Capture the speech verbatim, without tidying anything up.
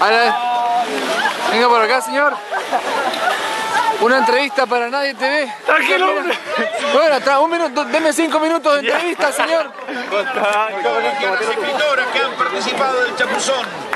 la... Venga por acá, señor. Una entrevista para Nadie T V. Tranquilo. Bueno, atrás, un minuto, deme cinco minutos de entrevista, señor. Las escritoras que han participado del Chapuzón.